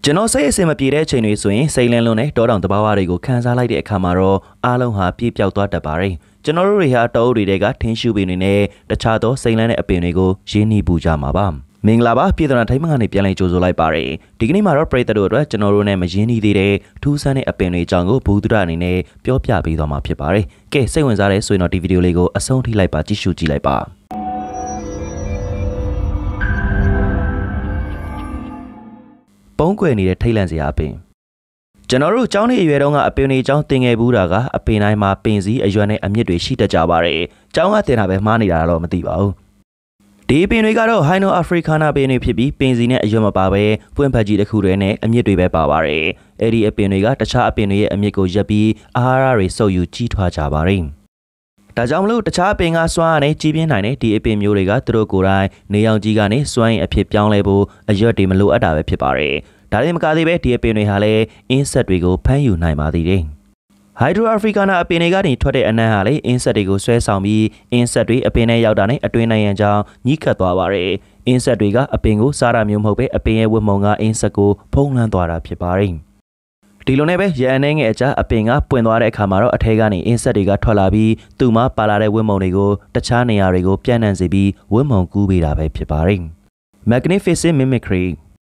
ကျွန်တော်စိတ်အစင်မပြေတဲ့အချိန်တွေဆိုရင်စိတ်လင်းလုံးနဲ့တောတောင်တဘာဝတွေကိုခန်းစားလိုက်တဲ့အခါမှာတော့အားလုံးဟာပြည့်ပြောက်သွားတတ်ပါတယ်ကျွန်တော်တို့တွေဟာတောအုပ်တွေကထင်းရှူပင်တွေနဲ့တခြားသောစိတ်လန်းတဲ့အပင်တွေကိုရင်းနှီးပူကြမှာပါမင်္ဂလာပါပြည်တော်ထိုင်းမှကနေပြန်လည်ကြိုဆိုလိုက်ပါတယ်ဒီကနေ့မှာတော့ပရိသတ်တို့အတွက်ကျွန်တော်တို့နဲ့မရင်းနှီးသေးတဲ့ထူးဆန်းတဲ့အပင်တွေအကြောင်းကိုဘူးဒရအနေနဲ့ပြောပြပေးသွားမှာဖြစ်ပါတယ်ကဲစိတ်ဝင်စားတဲ့ဆိုရင်တော့ဒီဗီဒီယိုလေးကိုအဆုံးထိလိုက်ပါကြည့်ရှုကြည့်လိုက်ပါပုံကွယ်နေတဲ့ထိတ်လန့်စရာအပင်ကျွန်တော်တို့ကျောင်းနေအရွယ်တုန်းကအပင်တွေအကြောင်းသင်ငယ်ဘူးတာကအပင်တိုင်းမှာပင်စည်းအရွက်နဲ့အမြစ်တွေရှိတတ်ကြပါတယ်ကျောင်းကသင်တာပဲမှားနေတာတော့မသိပါဘူးဒီပင်တွေကတော့ဟိုင်းနိုအာဖရိကာနာပင်တွေဖြစ်ပြီးပင်စီနဲ့အရွက်မပါဘဲပွင့်ဖက်ကြီးတစ်ခုတည်းနဲ့အမြစ်တွေပဲပါပါတယ်အဲ့ဒီအပင်တွေကတခြားအပင်တွေရဲ့အမြစ်ကိုရက်ပြီးအာဟာရတွေစုပ်ယူကြီးထွားကြပါတယ်ဒါကြောင့်မလို့တခြားအပင်ကစွမ်းရနဲ့ကြီးပြင်းနိုင်တဲ့ဒီအပင်မျိုးတွေကသူတို့ကိုယ်တိုင်နေရောင်ကြီးကနေစွမ်းရည်အဖြစ်ပြောင်းလဲဖို့အရွက်တွေမလိုအပ်တာပဲဖြစ်ပါတယ်ဒါလည်းမကသေးပဲဒီအပင်တွေဟာလည်းအင်းဆက်တွေကိုဖမ်းယူနိုင်ပါသေးတယ်ဟိုက်ဒရိုအာဖရိကာနာအပင်တွေကနေထွက်တဲ့အနံ့ဟာလေအင်းဆက်တွေကိုဆွဲဆောင်ပြီးအင်းဆက်တွေအပင်ထဲရောက်တာနဲ့အတွင်းနိုင်ရန်ကြောင့်ညှိကပ်သွားပါတယ်အင်းဆက်တွေကအပင်ကိုစားတာမျိုးမဟုတ်ပဲအပင်ရဲ့ဝတ်မုံကအင်းဆက်ကိုဖုံးလွှမ်းသွားတာဖြစ်ပါတယ်ဒီလိုနဲ့ပဲရန်အနေငယ်အကြအပင်ကပွင့်သွားတဲ့အခါမှာတော့အထဲကနေအင်းဆက်တွေကထွက်လာပြီးသူ့မှာပါလာတဲ့ဝတ်မုံတွေကိုတခြားနေရာတွေကိုပြန့်နှံ့စေပြီးဝတ်မုံကူးပေးတာပဲဖြစ်ပါတယ် Magnificent Mimicry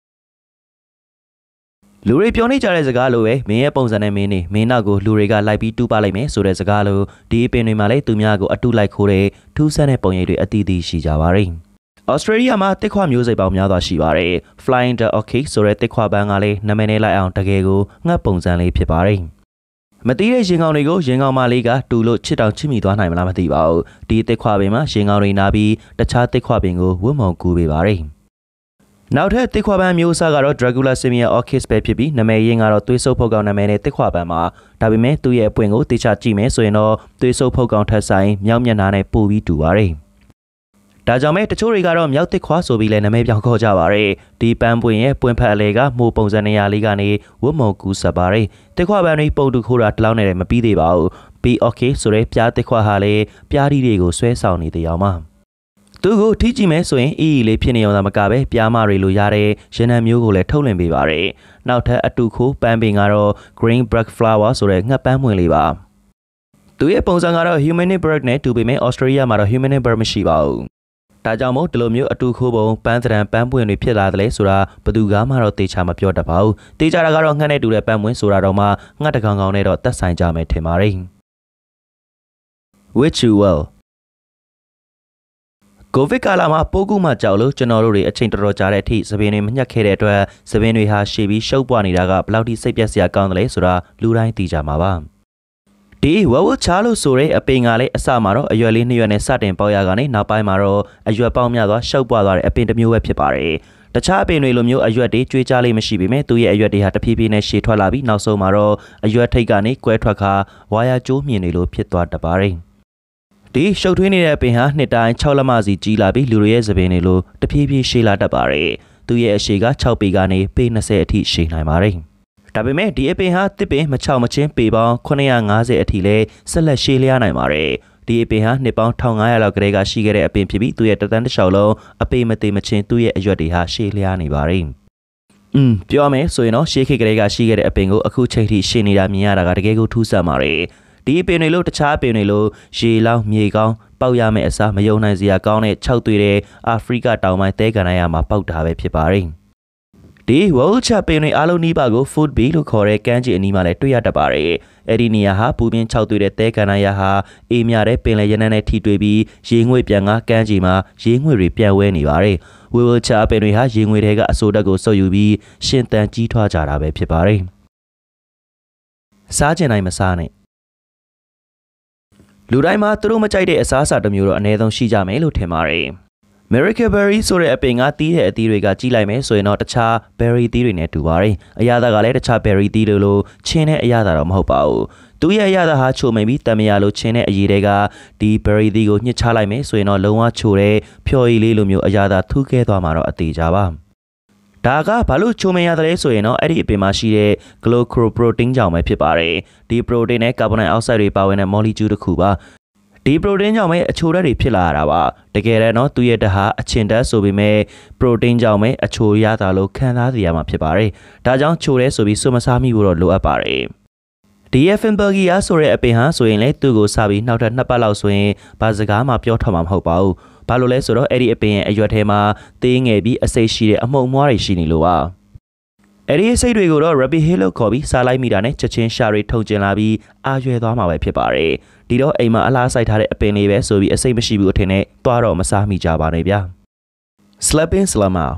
လူတွေပြောနေကြတဲ့စကားလိုပဲမင်းရဲ့ပုံစံနဲ့မင်းနေမင်းနောက်ကိုလူတွေကလိုက်ပြီးတူးပလိုက်မယ်ဆိုတဲ့စကားလိုဒီအပင်တွေမှာလည်းသူများကိုအတူလိုက်ခိုးတဲ့ထူးဆန်းတဲ့ပုံရိပ်တွေအသီးသီးရှိကြပါတယ်။ Australia မှာတစ်ခွမျိုးစိတ်ပေါင်းများစွာရှိပါတယ်။ Flying the Orchid ဆိုတဲ့တစ်ခွပန်းကလည်းနာမည်နဲ့လိုက်အောင်တကယ်ကိုငှက်ပုံစံလေးဖြစ်ပါတယ်။မသိတဲ့ရင်ကောင်တွေကိုရင်ကောင်မလေးကတူလို့ချစ်တောင်ချစ်မိသွားနိုင်မလားမသိပါဘူး။ဒီတစ်ခွပင်မှာရင်ကောင်တွေနာပြီးတခြားတစ်ခွပင်ကိုဝတ်မုံကူးပေးပါတယ်။နောက်ထပ်တစ်ခွပန်းမျိုးအစားကတော့ Dracula Simian Orchid ပဲဖြစ်ပြီးနာမည်ရင်းကတော့သွေးဆုပ်ဖုတ်ကောင်နာမည်နဲ့တစ်ခွပန်းမှာဒါပေမဲ့သူ့ရဲ့အပွင့်ကိုတေချာကြည့်မယ်ဆိုရင်တော့သွေးဆုပ်ဖုတ်ကောင်ထက်ဆိုင်မြောက်မျက်နှာနဲ့ပိုပြီးတူပါတယ်။ဒါကြောင့်မဲတချို့တွေကတော့မြောက်တစ်ခွဆိုပြီးလည်းနာမည်ပြောင်းခေါ်ကြပါတယ်။ဒီပန်းပွင့်ရဲ့ပွင့်ဖက်အလဲကမိုးပုံစံနေရာလေးကနေဝတ်မုံကူးဆက်ပါတယ်။တစ်ခွပန်းတွေပုံတူခိုးတာတလောင်းနဲ့မပြီးသေးပါဘူး။ Bee Orchid ဆိုတဲ့ပြားတစ်ခွဟာလည်းပြားဒီတွေကိုဆွဲဆောင်နေတဲ့အောင်ပါသူကိုထိကြည့်မယ်ဆိုရင်အီအီလေးဖြစ်နေအောင်သာမကပဲပြားမတွေလိုရတဲ့ရနံမျိုးကိုလည်းထုတ်လင်ပေးပါတယ်။နောက်ထပ်အတူခိုးပန်းပင်ကတော့ Green Black Flower ဆိုတဲ့ငှက်ပန်းမွင်လေးပါ။သူရဲ့ပုံစံကတော့ Hummingbird Bird နဲ့တူပေမဲ့ Australia မှာတော့ Hummingbird Bird မရှိပါဘူး။ဒါကြောင့်မို့ဒီလိုမျိုးအတူခိုးပုံပန်းသဏ္ဍာန်ပန်းပွင့်တွေဖြစ်လာတယ်ဆိုတာဘယ်သူကမှတော့တေချာမပြောတတ်ပါဘူး။တေချာတာကတော့ငှက်နဲ့တူတဲ့ပန်းပွင့်ဆိုတာတော့မှငှက်တကောင်ကောင်နဲ့တော့သက်ဆိုင်ကြမယ်ထင်ပါတယ်။ Witchewellကိုဗစ်ကာလမှာပိုးကူးမှကြောက်လို့ကျွန်တော်တို့တွေအချိန်တော်တော်ကြာတဲ့အထိသပင်တွေမညှက်ခဲ့တဲ့အတွက်သပင်တွေဟာရှည်ပြီးရှုပ်ပွားနေတာကဘယ်လောက်ထိစိတ်ပြက်စရာကောင်းတယ်လဲဆိုတာလူတိုင်းသိကြမှာပါဒီဝဝချာလို့ဆိုတဲ့အပင်ကလည်းအစမှာတော့အရွက်လေး2ရွက်နဲ့စတင်ပေါက်ရကနေနောက်ပိုင်းမှာတော့အရွက်ပေါက်များသွားရှုပ်ပွားသွားတဲ့အပင်တစ်မျိုးပဲဖြစ်ပါတယ်တခြားအပင်တွေလိုမျိုးအရွက်တွေကျွေးကြလေးမရှိပေမဲ့သူ့ရဲ့အရွက်တွေဟာတဖြည်းဖြည်းနဲ့ရှည်ထွက်လာပြီးနောက်ဆုံးမှာတော့အရွက်ထိပ်ကနေကွဲထွက်ခါဝါယာကျိုးမြင်နေလို့ဖြစ်သွားတတ်ပါတယ်ဒီရှုပ်ထွေးနေတဲ့ပင်ဟာနှစ်တိုင်း6လက်မစီကြီးလာပြီးလူတွေရဲ့သပင်တွေလိုတဖြည်းဖြည်းရှည်လာတတ်ပါတယ်။သူ့ရဲ့အရှည်က6ပေကနေပေ20အထိရှည်နိုင်ပါတယ်။ဒါပေမဲ့ဒီအပင်ဟာတစ်ပင်မချောင်မချင်းပေပေါင်း950အထိလဲဆက်လက်ရှည်လျားနိုင်ပါတယ်။ဒီအပင်ဟာနှစ်ပေါင်း1500လောက်ကလေးကရှိခဲ့တဲ့အပင်ဖြစ်ပြီးသူ့ရဲ့တသန်းတစ်လျှောက်လုံးအပေမသေးမချင်းသူ့ရဲ့အရွက်တွေဟာရှည်လျားနေပါတယ်။ပြောမယ်ဆိုရင်တော့ရှေးခေတ်ကလေးကရှိခဲ့တဲ့အပင်ကိုအခုချိန်ထိရှည်နေတာမြင်ရတာကတကယ်ကိုထူးဆန်းပါတယ်။ဒီအပင်တွေလို့တခြားအပင်တွေလို့ရေလောင်းမြေကောင်းပေါက်ရမယ့်အစားမယုံနိုင်စရာကောင်းတဲ့6သွေးတဲ့အာဖရိကတောင်ပိုင်းသဲကန်ရမှာပေါက်တာပဲဖြစ်ပါတယ်။ဒီဝလ်ချပင်တွေအားလုံးနီးပါးကို food bee လို့ခေါ်တဲ့ကမ်းခြေအနီးမှာလည်းတွေ့ရတတ်ပါတယ်။အဲ့ဒီနေရာဟာပူပြင်း6သွေးတဲ့သဲကန်ရဟာအေးမြတဲ့ပင်လယ်ရနံ့နဲ့ထိတွေ့ပြီးရေငွေ့ပြန်ကကမ်းခြေမှာရေငွေ့တွေပြန်ဝဲနေပါတယ်။ဝလ်ချပင်တွေဟာရေငွေ့တွေကအဆိုးဓာတ်ကိုစုပ်ယူပြီးရှင်သန်ကြီးထွားကြတာပဲဖြစ်ပါတယ်။စားကျင်တိုင်းမစားနဲ့လူတိုင်းမှာသူတို့မကြိုက်တဲ့အစားအစာတစ်မျိုးတော့အနည်းဆုံးရှိကြမယ်လို့ထင်ပါတယ်။ Miracle Berry ဆိုတဲ့အပင်ကတီးတဲ့အသီးတွေကကြီးလိုက်မယ်ဆိုရင်တော့တခြား berry သီးတွေနဲ့တူပါတယ်။အရသာကလည်းတခြား berry သီးလိုချင်းတဲ့အရသာတော့မဟုတ်ပါဘူး။သူ့ရဲ့အရသာဟာချိုမိန်ပြီးတမယာလိုချင်းတဲ့အရည်တွေကဒီ berry သီးကိုညှစ်ချလိုက်မယ်ဆိုရင်တော့လုံးဝချိုတဲ့ဖြော်ရည်လေးလိုမျိုးအရသာထူးခဲသွားမှာတော့အသေးကြပါ။ဒါကဘာလို့ချိုမင်ရတယ်လဲဆိုရင်တော့အဲ့ဒီအပင်မှာရှိတဲ့ glycoprotein ကြောင့်ပဲဖြစ်ပါတယ်ဒီ protein နဲ့ carbon dioxide တွေပါဝင်တဲ့ molecule တစ်ခုပါဒီဒီပရိုတင်းကြောင့်ပဲအချိုဓာတ်တွေဖြစ်လာရတာပါတကယ်တော့နော်သူ့ရဲ့ဓာတ်ဟာအချင်ဓာတ်ဆိုပေမဲ့ပရိုတင်းကြောင့်ပဲအချိုရတာလို့ခံစားသိရမှာဖြစ်ပါတယ်ဒါကြောင့်ချိုရဲဆိုပြီးစွတ်မစားမိဖို့တော့လိုအပ်ပါတယ်ဒီရဲ့ဖင်ဘာဂီယာဆိုတဲ့အပင်ဟာဆိုရင်လေသူ့ကိုစပြီးနောက်ထပ်2ပတ်လောက်ဆိုရင်ဘာစကားမှပြောထွက်မှာမဟုတ်ပါဘူးဘာလို့လဲဆိုတော့အဲ့ဒီအပင်ရဲ့အရွက်ထဲမှာသေးငယ်ပြီးအစိတ်ရှိတဲ့အမှုန့်မွှားတွေရှိနေလို့ပါအဲ့ဒီအစိတ်တွေကိုတော့ Rabbit Hill လို့ခေါ်ပြီးစားလိုက်မိတာနဲ့ချက်ချင်းရှာတွေထုံကျင်လာပြီးအာရွယ်သွားမှာပဲဖြစ်ပါတယ်ဒီတော့အိမ်မှာအလားစိုက်ထားတဲ့အပင်လေးပဲဆိုပြီးအစိတ်မရှိဘူးအထင်နဲ့သွားတော့မစားမိကြပါနဲ့ဗျာ Slapping Slammer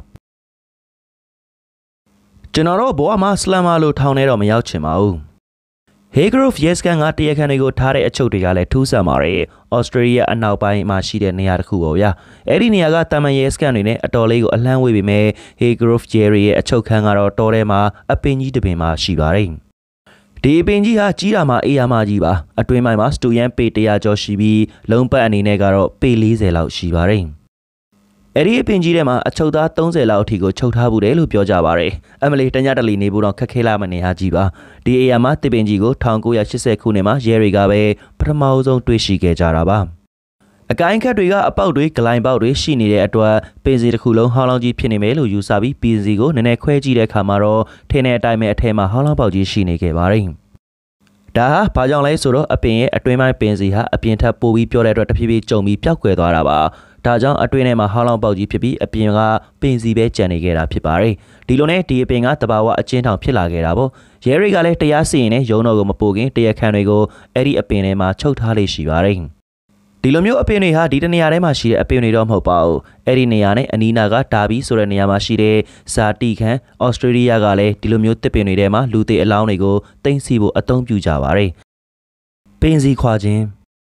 ကျွန်တော်တို့ဘဝမှာ Slammer လို့ထောင်ထဲတော့မရောက်ချင်ပါဘူးHaygrove Yes Can ကတရားခံတွေကိုထားတဲ့အချုပ်တွေကလည်းထူးဆန်းပါတယ်။ Australia အနောက်ပိုင်းမှာရှိတဲ့နေရာတစ်ခုပေါ့ဗျာ။အဲ့ဒီနေရာကတာမန် Yes Can တွေနဲ့အတော်လေးကိုအလှမ်းဝေးပေမဲ့ Haygrove Jerry ရဲ့အချုပ်ခန်းကတော့တောထဲမှာအပင်ကြီးတစ်ပင်မှာရှိပါတယ်။ဒီအပင်ကြီးဟာကြီးတာမှအေးရမှကြီးပါ။အတွင်းပိုင်းမှာစတူယန်ပေ100ကျော်ရှိပြီးလုံးပတ်အနေနဲ့ကတော့ပေ40လောက်ရှိပါတယ်။အဲ့ဒီအပင်ကြီးထဲမှာအချုပ်သား30လောက်အထိကိုချုပ်ထားဘူးတယ်လို့ပြောကြပါတယ်။အမလီတညတလီနေဖို့တော့ခက်ခဲလာမနေဟာကြီးပါ။ဒီအရာမှာတစ်ပင်ကြီးကို1980ခုနှစ်မှာရဲတွေကပဲပထမဆုံးတွေ့ရှိခဲ့ကြတာပါ။အကိုင်းခက်တွေကအပေါက်တွေဂလိုင်းပေါက်တွေရှိနေတဲ့အတွက်ပင်စီတစ်ခုလုံးဟောင်းလောင်းကြီးဖြစ်နေမယ်လို့ယူဆပြီးပင်စီကိုနည်းနည်းခွဲကြည့်တဲ့အခါမှာတော့ထင်းတဲ့အတိုင်းပဲအထဲမှာဟောင်းလောင်းပေါက်ကြီးရှိနေခဲ့ပါတယ်။ဒါဟာဘာကြောင့်လဲဆိုတော့အပင်ရဲ့အတွင်းပိုင်းပင်စီဟာအပြင်ထပ်ပိုပြီးပြောတဲ့အတွက်တဖြည်းဖြည်းကျုံပြီးပျောက်ကွယ်သွားတာပါ။ဒါကြောင့်အတွင်းထဲမှာဟောင်းလောင်းပေါက်ကြီးဖြစ်ပြီးအပြင်ကပင်စီပဲကျန်နေခဲ့တာဖြစ်ပါတယ်။ဒီလိုနဲ့ဒီအပင်ကတဘာဝအချင်းထောင်ဖြစ်လာခဲ့တာပေါ့။ရဲတွေကလည်းတရားစီရင်နဲ့ရုံးတော်ကိုမပိုခင်တရားခံတွေကိုအဲ့ဒီအပင်ထဲမှာချုပ်ထားလေးရှိပါတယ်။ဒီလိုမျိုးအပင်တွေဟာဒီတနေရာထဲမှာရှိတဲ့အပင်တွေတော့မဟုတ်ပါဘူး။အဲ့ဒီနေရာနဲ့အနီးနာကဒါဘီဆိုတဲ့နေရာမှာရှိတဲ့ဇာတိခန်ဩစတြေးလျကလည်းဒီလိုမျိုးတစ်ပင်တွေထဲမှာလူသေးအလောင်းတွေကိုတင်စီဖို့အသုံးပြုကြပါတယ်။ပင်စီခွာခြင်း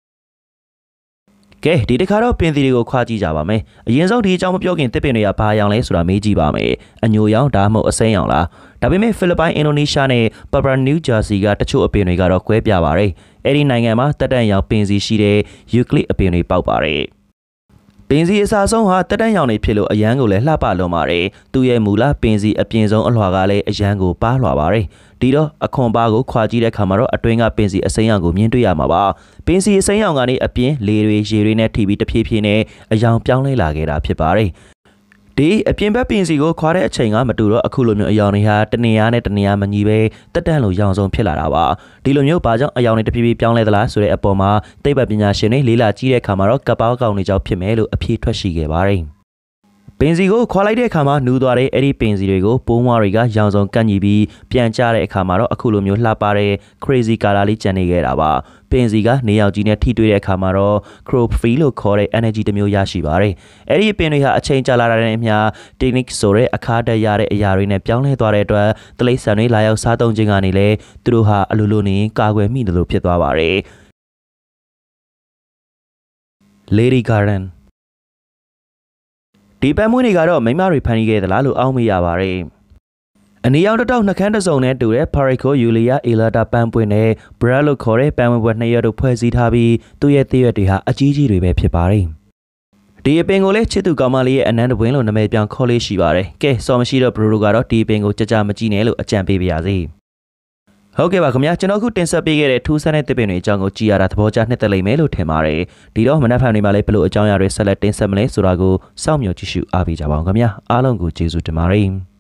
ကဲဒီတစ်ခါတော့ပင်သီတွေကိုခွာကြည့်ကြပါမယ်အရင်ဆုံးဒီအကြောင်းမပြောခင်တစ်ပင်တွေကဘာရောင်လဲဆိုတာမေးကြည့်ပါမယ်အညိုရောင်ဒါမှမဟုတ်အစိမ်းရောင်လားဒါပေမဲ့ဖိလစ်ပိုင်အင်ဒိုနီးရှားနဲ့ပါပရာနယူးဂျာစီကတချို့အပင်တွေကတော့ကွဲပြားပါတယ်အဲ့ဒီနိုင်ငံမှာတက်တန့်ရောင်ပင်စီရှိတဲ့ယူကလစ်အပင်တွေပေါက်ပါတယ်ပင်စီအစားဆုံးဟာတက်တန့်ရောင်တွေဖြစ်လို့အရန်ကိုလည်းလှပလွန်ပါတယ်သူ့ရဲ့မူလပင်စီအပြင်ဆုံးအလွှာကလည်းအရန်ကိုပါးလွှာပါတယ်ဒီတော့အခွန်ပါကိုခွာကြည့်တဲ့အခါမှာတော့အတွင်းကပင်စီအစိမ်းရောင်ကိုမြင်တွေ့ရမှာပါပင်စီအစိမ်းရောင်ကနေအပြင်လေတွေရေတွေနဲ့ထိပြီးတဖြည်းဖြည်းနဲ့အယောင်ပြောင်းလဲလာခဲ့တာဖြစ်ပါတယ်ဒီအပြင်ဘက်ပင်စီကိုခွာတဲ့အချိန်ကမတူတော့အခုလိုမျိုးအယောင်တွေဟာတနေရာနဲ့တနေရာမညီပဲတက်တန့်လို့ရောင်စုံဖြစ်လာတာပါဒီလိုမျိုးဘာကြောင့်အယောင်တွေတဖြည်းဖြည်းပြောင်းလဲသလားဆိုတဲ့အပေါ်မှာသိပ္ပံပညာရှင်တွေလေ့လာကြည့်တဲ့အခါမှာတော့ကပ်ပေါင်းကောင်တွေကြောင့်ဖြစ်မယ်လို့အဖြေထွက်ရှိခဲ့ပါတယ်ပင်စီကိုခွာလိုက်တဲ့အခါမှာနူးသွားတဲ့အဲ့ဒီပင်စီတွေကိုပိုးမွားတွေကရောင်စုံကန့်ညီပြီးပြန်ကျတဲ့အခါမှာတော့အခုလိုမျိုးလှပတဲ့ crazy color လေးကျန်နေခဲ့တာပါပင်စီကနေရောင်ကြီးနဲ့ထိတွေ့တဲ့အခါမှာတော့ chlorophyll လို့ခေါ်တဲ့ energy တစ်မျိုးရရှိပါတယ်အဲ့ဒီပင်တွေဟာအချိန်ကြာလာတဲ့အမျှ technique ဆိုတဲ့အခါတရတဲ့အရာတွေနဲ့ပြောင်းလဲသွားတဲ့အတွက်တိရစ္ဆာန်တွေလာရောက်စားသုံးခြင်းကနေလည်းသူတို့ဟာအလိုလိုနေကာကွယ်မိတယ်လို့ဖြစ်သွားပါတယ် Lady Gardenဒီပန်းမွေးတွေကတော့မိမတွေဖန်တီးခဲ့သလားလို့အောက်မေ့ရပါတယ်။အနီရောင်တစ်တောက်နှကန်းတစ်စုံနဲ့တူတဲ့ Parico Yulia Elata ပန်းပွင့်နဲ့ Brad လို့ခေါ်တဲ့ပန်းမွေးဘွယ်2ရက်တို့ဖွဲ့စည်းထားပြီးသူ့ရဲ့သစ်ရွက်တွေဟာအကြီးကြီးတွေပဲဖြစ်ပါတယ်။ဒီအပင်ကိုလည်းချစ်သူကောင်မလေးရဲ့အနန္တပွင့်လို့နာမည်ပြောင်းခေါ်လေးရှိပါတယ်။ကဲစော်မရှိတော့ Bro ကတော့ဒီအပင်ကိုကြကြမကြည့်နဲ့လို့အကြံပေးပါရစေ။ဟုတ်ကဲ့ပါခင်ဗျာကျွန်တော်ခုတင်ဆက်ပေးခဲ့တဲ့ထူးဆန်းတဲ့တစ်ပင်တွေအကြောင်းကိုကြည်ရတာသဘောကျနှစ်သက်လိမ့်မယ်လို့ထင်ပါတယ်ဒီတော့မနက်ဖြန်တွေမှာလည်းဘယ်လိုအကြောင်းအရာတွေဆက်လက်တင်ဆက်မလဲဆိုတာကိုစောင့်မျှော်ကြည့်ရှုအားပေးကြပါအောင်ခင်ဗျာအားလုံးကိုကျေးဇူးတင်ပါတယ်